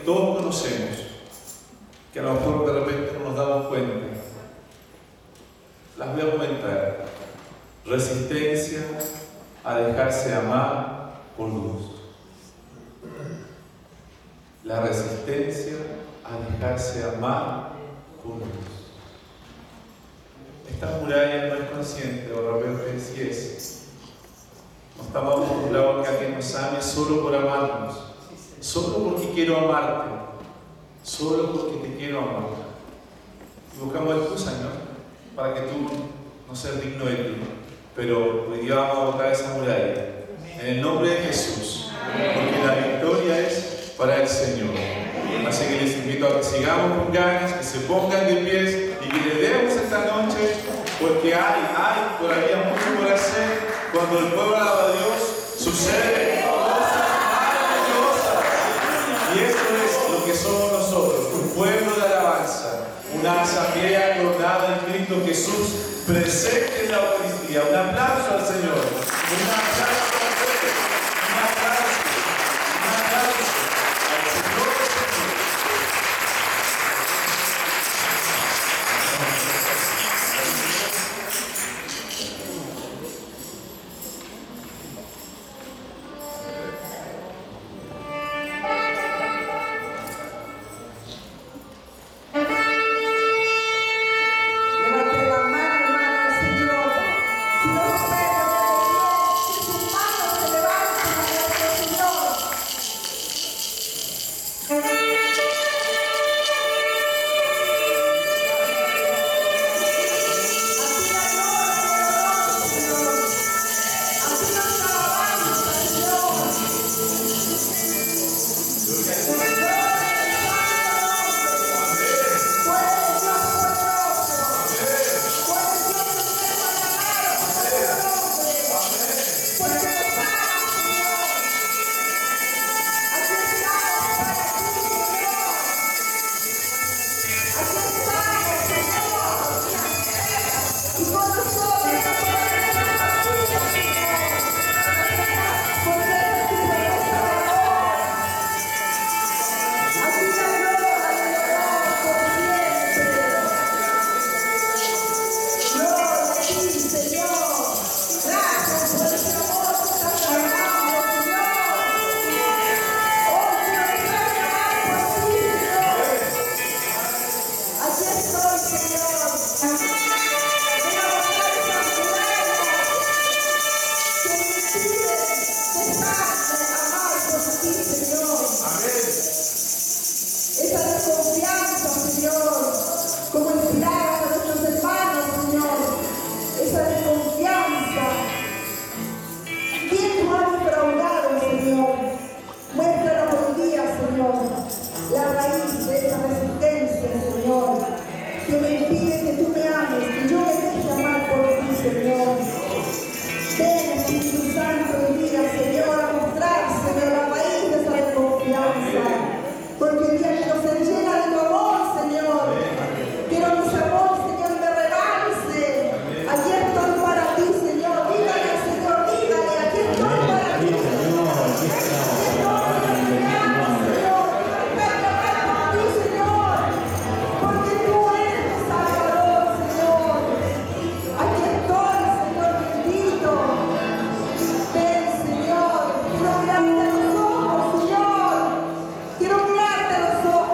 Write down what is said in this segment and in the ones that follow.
todos conocemos, que a lo mejor de repente no nos damos cuenta. Las voy a comentar. Resistencia a dejarse amar por Dios. La resistencia a dejarse amar por Dios. Esta muralla no es consciente, o de repente sí es. No estamos acostumbrados a que alguien nos ame solo por amarnos, solo porque quiero amarte, solo porque te quiero amar. Y buscamos excusas, ¿no? Para que tú no seas digno de ti. Pero hoy día vamos a botar esa muralla. En el nombre de Jesús. Porque la victoria es para el Señor. Así que les invito a que sigamos con ganas, que se pongan de pies y que le demos esta noche, porque hay todavía mucho por hacer. Cuando el pueblo alaba a Dios, sucede cosas maravillosas. Y esto es lo que somos nosotros, un pueblo de alabanza, una asamblea coronada en Cristo Jesús, presente en la Eucaristía. Un aplauso al Señor. Un aplauso al Señor. Un aplauso. Un aplauso al Señor. Quiero mirarte a los ojos.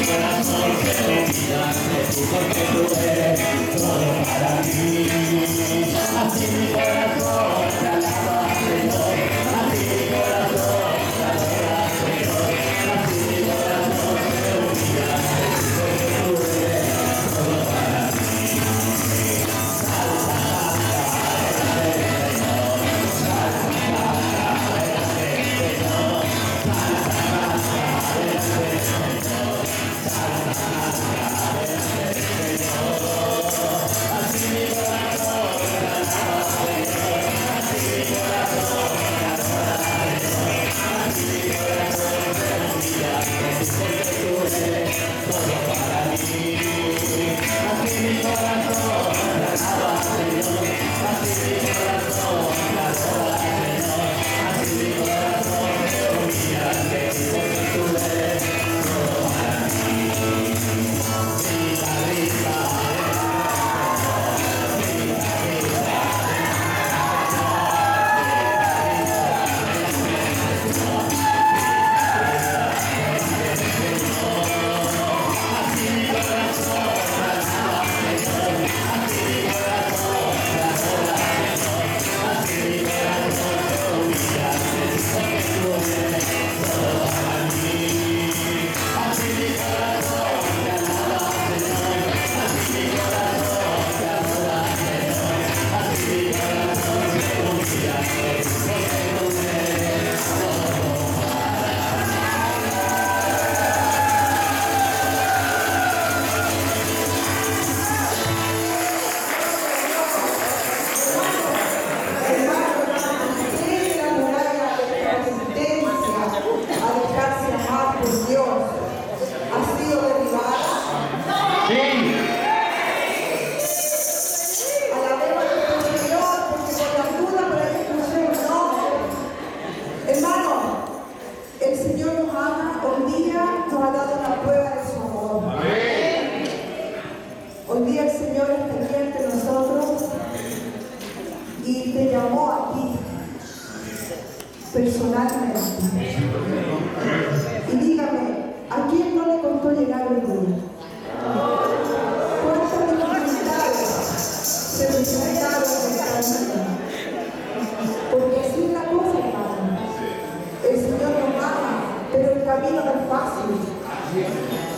El Señor nos ama, pero el camino no es fácil.